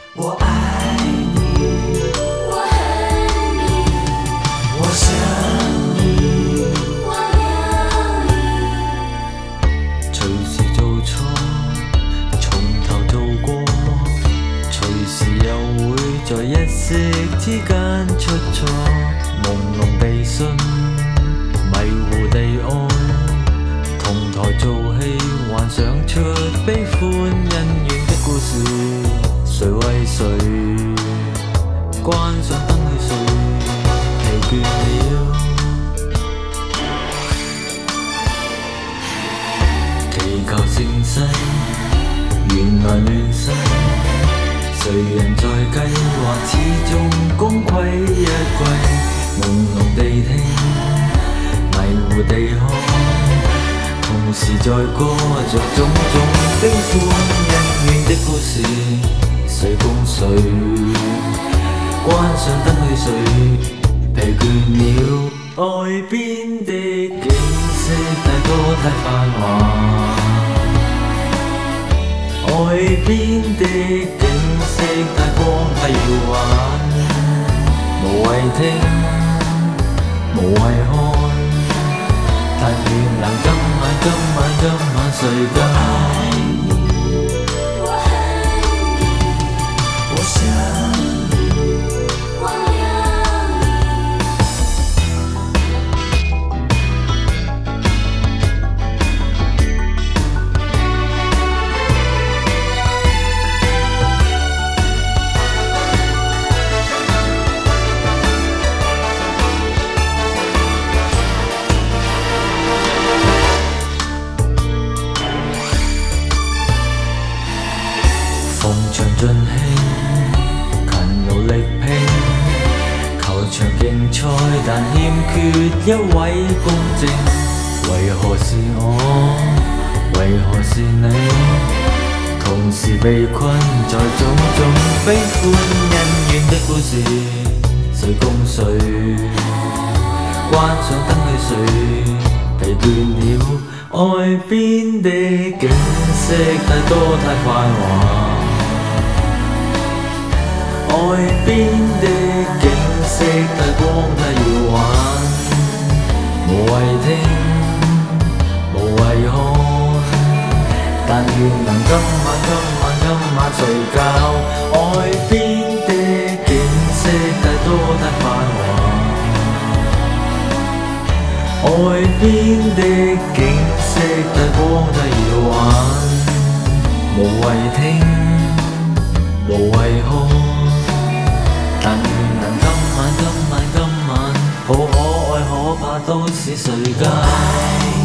我爱你， 我恨你， 我想你。 我留恋。 隨時做錯，從頭做過，隨時又會在一息之間出錯。朦朧地信，迷糊地愛，同台做戲，幻想出悲歡恩怨的故事。誰為誰關上燈去睡，疲倦了。祈求盛世，原來亂世，誰人在計劃？始終功虧一簣。朦朧地聽，迷糊地看，同時在歌着種種悲歡恩怨的故事。誰共誰關上燈去睡，疲倦了。愛邊的景色太多太繁華，愛邊的景色太光太耀眼，無謂聽，無謂看，但願能今晚睡覺。 我恨你， 我想你， 我留恋。 逢場盡興，勤勞力拼，球場競賽，但欠缺一位公正。為何是我？為何是你？同時被困在種種悲歡恩怨的故事。誰共誰關上燈去睡，疲倦了。愛邊的景色太多太繁華，愛邊的景色太光太耀眼，無謂聽，無謂看，但願能今晚睡覺。愛邊的景色太多太繁華，愛邊的景色太光太耀眼，無謂聽，無謂看。但願能今晚好可愛可怕都市睡覺。